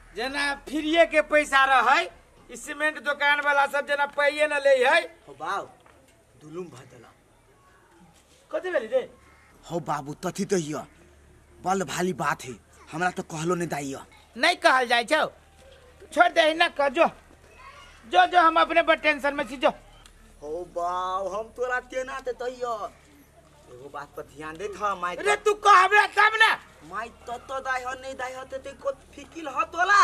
जना फ्रीए के पैसा रहे सीमेंट दुकान वाला सब जना पैये न ले है हो बाबू दुलुम भदला कथी भेली रे हो बाबू तथी तो हिया बल भाली बात है हमरा तो कहलो नहीं दाइया नहीं कहल जाए छौ छोड़ दे ना कह जो जो जो हम अपने पर टेंशन में छी जो हो बाऊ हम तोरा तेना ते तहिया एगो बात पर ध्यान दे था माई रे तू कहबे तब ना माई तो दाई हो नहीं दाई हो ते को फिकिल हो तोला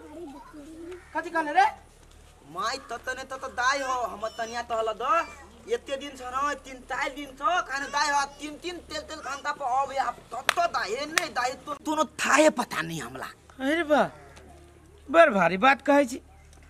कथी कहले रे माई तो ने तो दाई हो हम तनिया तो हल द एते दिन छ न 3-4 दिन छ खाने दाई हो 3 तेल घंटा पर अब आप तो दाई नहीं दाई तो तोनो थाए पता नहीं हमला अरे बा बर भारी बात कहै छी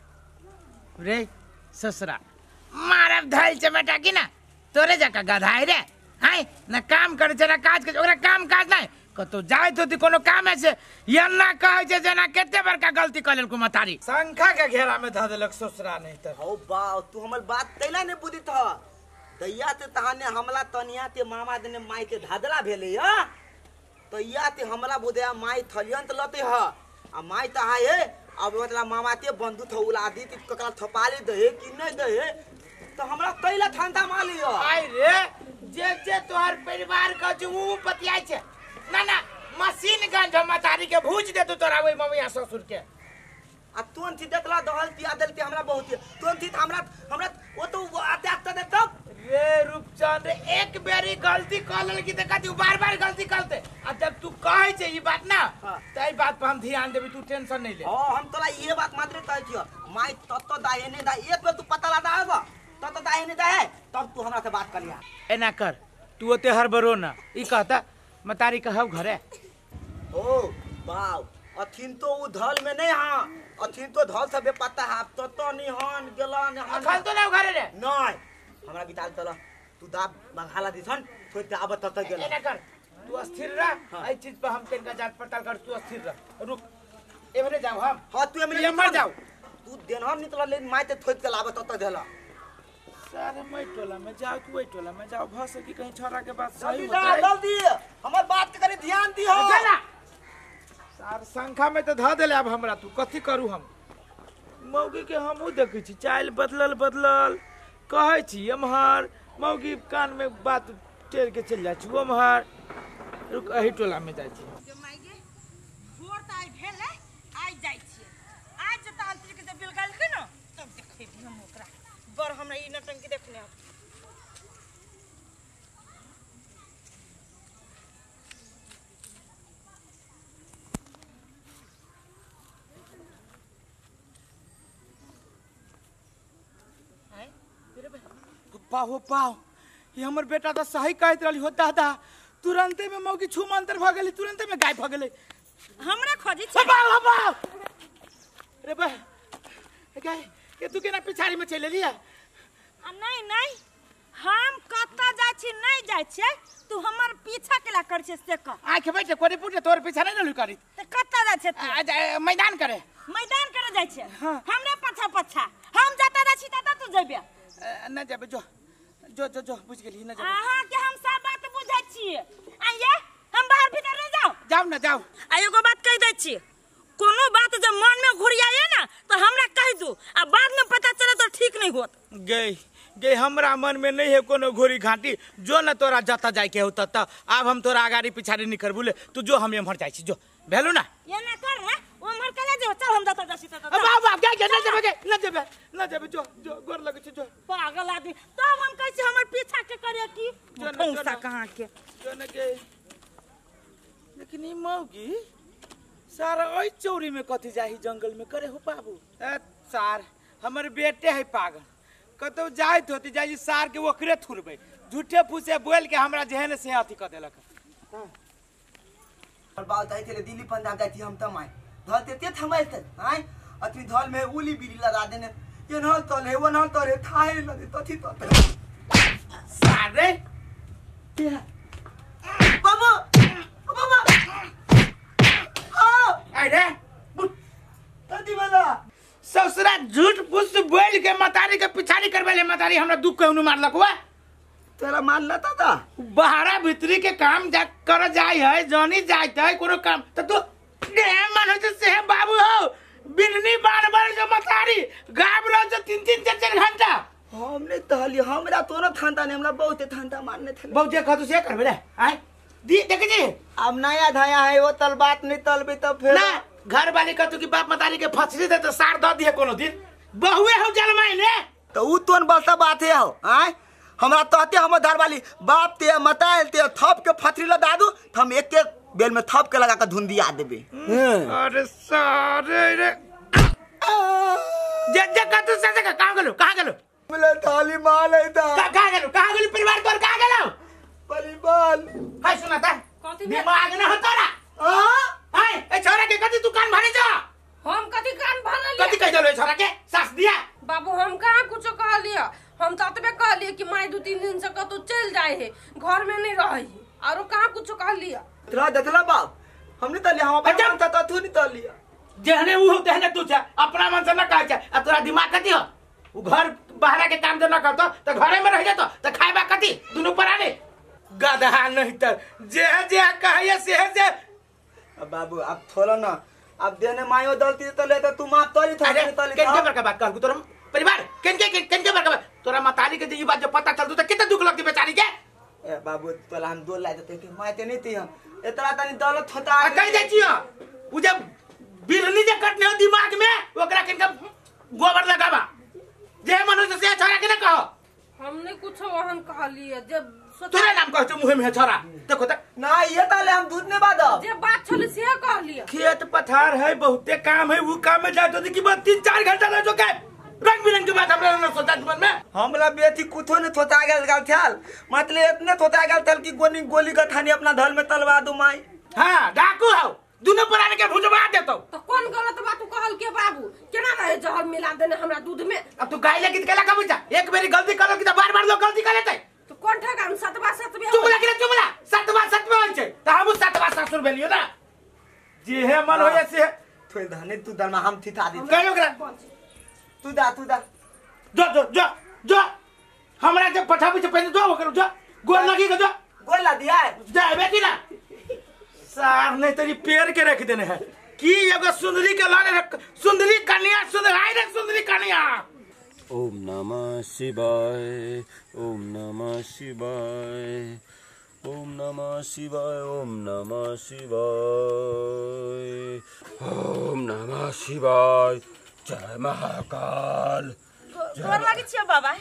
रे ससुरा मारब धैल चमेटा की ना तोरे जका गधाई रे हाय ना काम करे छै ना काज करे ओकरा काम काज नहीं कतो जाय तो कोनो काम है से या ना कहै छै जना केते बड़का गलती क लेलकु मतारी शंखा के घेरा में ध देलक ससुरा नहीं त हो बाऊ तू हमर बात कैला नहीं बुझी था दैया ते तहाने हमला तनिया ते मामा देने माई के धादला भेले ह तो या ते हमला बुदया माई थलियंत लते ह आ माई त हाय अब मतलब मामा ते बंदूक थौला दी ती ककरा थपाली दे कि नहीं दे तो हमरा कैला ठंडा माली ह आय रे जे तोहर परिवार का जो पतियाय छे ना ना मशीन गन मतारी के भूज दे तू तोरा ओई मम्मी ससुर के आ तुन थी देखला दहल पिया देलते हमरा बहुत तुन थी हमरा ओ तो अटैक दे तब रे रूपचंद एक बेरी गलती कर लेल की त कथि बार-बार गलती करते आ जब तू कहै छै ई बात ना त ई बात पर हम ध्यान देबी तू टेंशन नहीं ले हां हम तोरा ये बात मात्र कहै छियो माई तत्तो दाए नहीं दा एक बेर तू पता लगा आबो तत्तो दाए नहीं दाए तब तू हमरा से बात कर लिया एना कर तू ओते हरबरो ना ई कहता मतारी कहब घरे ओ बाऊ अथिन तो उ धल में नहीं हां अथिन तो धल सबे पता है तत्तो नहीं हन गेलन खल तो ना घरे रे नहीं हमरा बिताल चला तू दाब बंगाला दिसन छोड़ दे अब तत गेल एना कर तू अस्थिर रह आई चीज पे हम तनका जांच पड़ताल कर तू अस्थिर रह रुक एवरे जाओ हम हां तू एमरे मर जाओ तू देनहर निकल ले माई ते थोइत के लाब तत देला सारे मैं टोला में जाओ तू वही टोला में जाओ भस की कहीं छोरा के बात सही हो जाए जल्दी हमर बात के करे ध्यान दी हो चला सार संख्या में तो ध देले अब हमरा तू कथि करू हम मौगी के हमहू देखै छी चाल बदलल कहै छी एम्हर मौगी कान में बात टेर के चल जाइ छी ओम्हर रुक अही टोला में जाइ छी जो माइगे भोर त आई भेले आई जाइ छी आज त आंतरिक से बिलगल के न तब देखै हम ओकरा बर हमरा ई नटंकी देखने पाहो पाओ ये हमर बेटा तो सही कहत रहली हो दादा तुरंते में मौगी छू मंतर भ गेली तुरंते में गायब भ गेलै हमरा खोजी छै बाबा बाबा रे बा गाय के तू केना पिछाड़ी में चले लिया नहीं नहीं हम कत्ता जाइ छी नहीं जाइ छै तू हमर पीछा केला कर छै से क आंख बैठे कोरी पुटे तोर पीछा नहीं न करी त कत्ता जाइ छै तू मैदान करे जाइ छै हमरा पछा हम जाता जाइ छी ता तू जेबे न जेबे जो बुझ गेली न जेबे अहाँ के हम सब बात बुझै छी आइए हम बाहर भीतर नहीं जाओ न जाओ आ एगो बात कह दै छी कोनो बात जब मन में घुरियाए ना तो हमरा कह दू आ बाद में पता चले तो ठीक नहीं होत गई हमरा मन में नहीं है कोनो घोरी घाटी जो न तोरा जता जाय के होता त अब हम तोरा आगाड़ी पिछाड़ी नहीं करबुले तू जो हम एम्हर जाइ छी जो भेलु ना ये ना कर रे ओम्हर कले जो चल हम जता जासी त बाबा न जेबे जो गोर लगे छी जो पागल आदमी तब हम कह छी हमर पीछा के करे की ठौसा कहां के जो न के लेकिन ई मौगी सारा ओई चौरी में कथि जाही जंगल में करे हो बाबू सार हमर बेटे है पागल कतो जाइत होती जाई सार के ओकरे थुरबे झूठे फूसे बोल के हमरा जेहन से अथि क देलक और बात आई थे दिल्ली पंजाब जाती हम त माई धलते ते थमैल त हाय अथि धल में उली बिली लगा देने ये न तल है वो न तल है थाए लगे तथि त सार रे बाबा आई रे तथि वाला ससुरा झूठ फूस बोल के मतारी के पिछाड़ी करबे ले मतारी हमरा दुख कहनु मारलक हुआ तेरा मान लेता था बहारा भीतरी के काम जा कर जाय है जानी जात है कोनो काम त तू मन हो से बाबू हो भारी गायब रहो जो 3-3 4-4 घंटा हमने तहली हमरा तो न थानता ने हमरा बहुत थानता मारने थे बहुत जे कहतु से करबे रे आय दी देख जी अब नया धाया है वो तल बात नहीं तलबे तो फिर ना घर वाली कहतु कि बाप मतारी के फसरी दे तो सार द दिए कोनो दिन बहुए हो जलमाई ने तो उ तोन बलसा बात है हो आय हमरा तहते हम धार वाली बाप ते मताल ते थप के फथरी ला दादू हम एक एक बेल में थप के लगा के धुंदिया देबे अरे सारे रे जे कहतु से कहां गेलो मिले थाली माल है दा कहां गेलो परिवार तोर कहां गेलो परिवार हाय सुना ता कथी दिमाग न हतरा हाय ए छोरा के कथी दुकान भरे जा हम कथी कान भरल कथी कह देलो छोरा के सास दिया बाबू हम कहाँ कुछ कहलिए हम तो अतबे कहलिए कि माई 2-3 दिन से कतौ चल जाए है घर में नहीं रही और कहाँ कुछ कहलिए तोरा देखला बाप हमने तली हम अपन था तू नहीं तली जेहने उ तेहने तू छ अपना मन से न कह छ आ तोरा दिमाग कथी हो उ घर बाहर के काम न करतो तो घरे में रह जातो तो खाइबा कथी दुनु पराने गधा नहीं त जे कहिए से अब बाबू अब थोड़ा ना अब देने मायो दलती तो ले तो तू माफ तोरी था तली केन के बात कहू तोरा परिवार केन के बात तोरा मतारी के ई बात जो पता चलतू तो कितना दुख लगती बेचारी के ए बाबू तोला हम दो लाए देते कि मायते नहीं थी हम इतना तनी दौलत होता कह दे छियो उ जब बिरनी जे कटने हो दिमाग में ओकरा केन गोबर लगावा जे मनुष्य से छोरा के न कहो हमने कुछ वहन कहलिए जब तोरे नाम कहतो मुहे में छोरा देखो त ना ये ताले हम दूध ने बाद जे बात छल से कहलिए खेत पथार है बहुते काम है वो काम में जातो कि बस 3-4 घंटा रह जो के रंग बिरंग की बात हमरा न सोचा मन में हमला बेटी कुछो ने थोता गेल गाल थल मतलब इतने थोता गेल थल कि गोली का थानी अपना धल में तलवा दू माई हां डाकू हो दुनो पुराने के भुजवा देतो तो कौन गलत बात तू कहल के बाबू केना रहे जहर मिला देने हमरा दूध में अब तू गाय लगित केला का बुझा एक बेरी गलती करो कि बार-बार लोग गलती करे थे तो कौन ठगा हम सतवा चुमला सतवा होय छै त हम सतवा ससुर भेलियो ना जे है मन होय से थोई धने तू दरमा हम थिथा दी कहियो ओकरा तू दा जो हमरा जे पठाबी से पहले जो ओकरा जो गोल लगी के जो गोला दिया जा बेटी ना सार ने तेरी पैर के रख देने है कि एगो सुंदरी के लाने सुंदरी कन्या सुंदरी कन्या ओम नमः शिवाय ओम नमः शिवाय ओम नमः शिवाय ओम नमः शिवाय ओम नमः शिवाय जय महाकाल गोर लागे छियो बाबा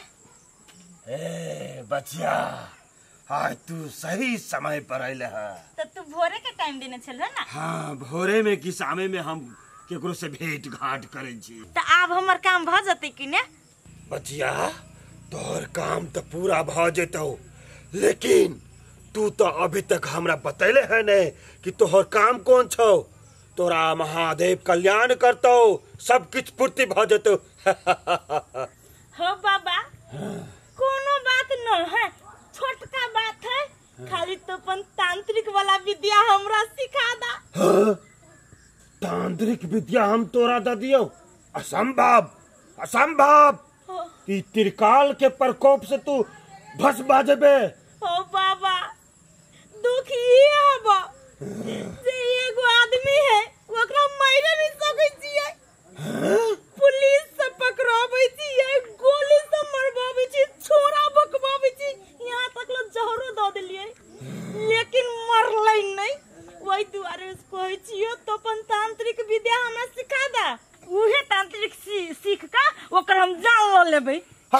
ए बचिया आज तू सही समय पर आइले है तो तू भोरे के टाइम देने छल ना हाँ भोरे में कि शामे में हम केकरो से भेंट घाट करे छी तो आब हमर काम भ जते कि ने बचिया तोहर काम तो पूरा भ जेतौ लेकिन तू तो अभी तक हमरा बतैले है ने कि तोहर काम कौन छौ तोरा महादेव कल्याण करतौ सब कुछ पूर्ति भ जेतौ हो बाबा कोनो बात न है छोटका बात है खाली तो अपन तांत्रिक वाला विद्या हमरा सिखा दा तांत्रिक विद्या हम तोरा द दियो असंभव कि त्रिकाल के प्रकोप से तू भस्म भा जेबे हो बाबा दुख ये हबा जे एगो आदमी है ओकरा मारे नहीं सकै छियै पुलिस से पकड़ाबै छियै गोली से मरबाबै छियै छोरा बकबाबै छियै यहाँ तक लो जहरो द देलियै लेकिन मरलै नहीं वही दुआरे कहै छियै तो अपन तांत्रिक विद्या हमरा सिखा दा उहे तांत्रिक सीख का ओकर हम जान ल लेबै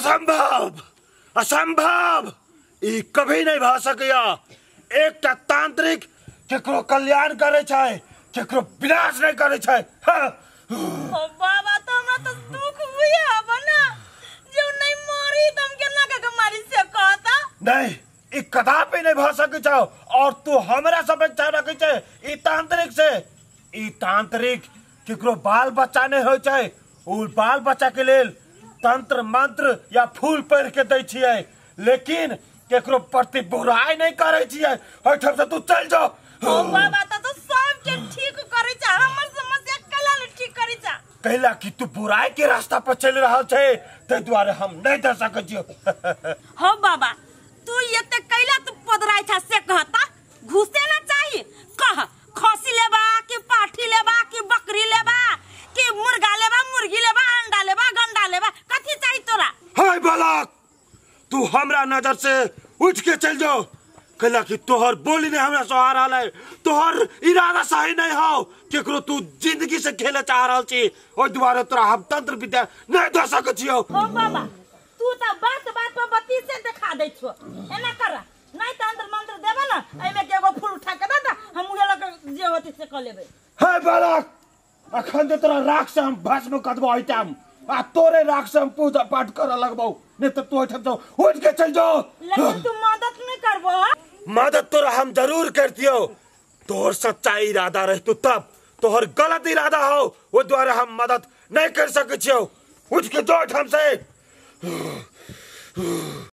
असंभव ई कभी नहीं भ सकैया एकटा तांत्रिक केकरो कल्याण करे छै केकरो विनाश नहीं करे छै ओ बाबा तो हमरा तो दुख हुई है ना जो नहीं मरी तुम केना के मारी से कहता नहीं ई कदापि नहीं भ सकै छै और तू हमरा से अपेक्षा रखै छै ई तांत्रिक केकरो बाल बच्चा नहीं होय छै उ बाल बच्चा के लेल तंत्र मंत्र या फूल पढ़ के दै छियै लेकिन केकरो प्रति बुराई नहीं करे छियै ओठम से तू चल जाओ ओ बाबा तो सब के ठीक करे छ हमर समस्या कला ले ठीक करे छ कहला कि तू बुराई के रास्ता पर चल रहा छै ते द्वारे हम नहीं दे सकै छियो हो बाबा तू एते कैला तू पदराई था से कहता घुसे ना चाहिए कह खसी लेबा कि पाठी लेबा कि बकरी लेबा कि मुर्गा लेबा मुर्गी लेबा अंडा लेबा बालक, तू हमरा नजर से उठ के चल जाओ। कहला कि तोहर बोली ने हमरा सहार हाल है, तोहर इरादा सही नहीं हो। केकरो तू जिंदगी से खेले चाह रहल छी, ओइ दुआरे तोरा हम तंत्र विद्या नहीं दे सकै छियो। ओ बाबा, तू त बात बात पर बत्ती से दिखा दै छो। एना कर, नहीं त अंदर मंत्र देबे ना, एमे के एगो फूल उठा के दे दा, हम उहे लग जे होती से क लेबे। हे बालक, अखन तो तोरा राख से हम भस्म कदबो आइटम, आ तोरे राख से हम पूजा पाठ कर लगबो। नहीं तो तू उठ जाओ, उठ के चल जाओ। लेकिन तू मदद नहीं करबो। मदद तोरा हम जरूर करतियो। तोहर सच्चा इरादा रह तू तब, तोहर गलत इरादा हो वो द्वारा हम मदद नहीं कर सकै छियो। उठ के जो हमसे।